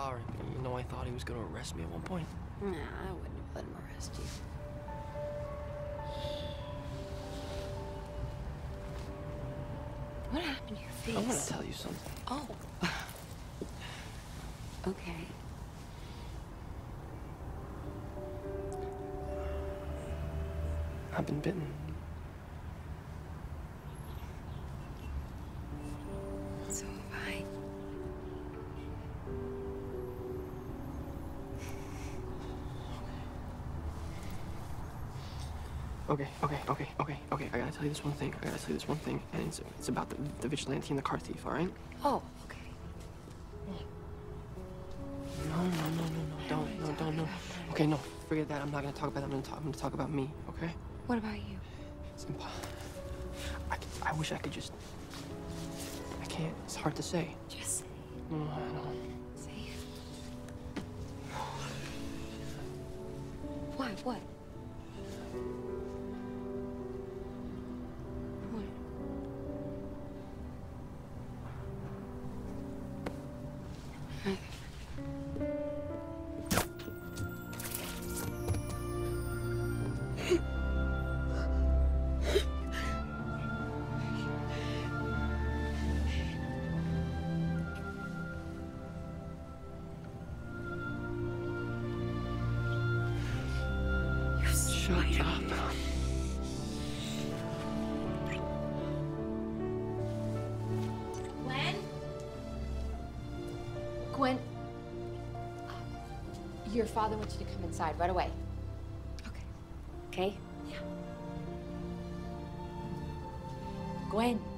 sorry. You know, I thought he was gonna arrest me at one point. Nah, I wouldn't have let him arrest you. What happened to your face? I want to tell you something. Oh. Okay. I've been bitten. So have I. Okay. I gotta tell you this one thing. And it's about the vigilante and the car thief, all right? Oh, okay. No. Don't. Okay, no, forget that. I'm not gonna talk about that. I'm gonna talk about me, okay? What about you? It's impossible. I wish I could just... I can't. It's hard to say. Just say. No, I don't. Say it. Why? What? Shut up. Gwen, your father wants you to come inside right away. Okay? Yeah. Gwen.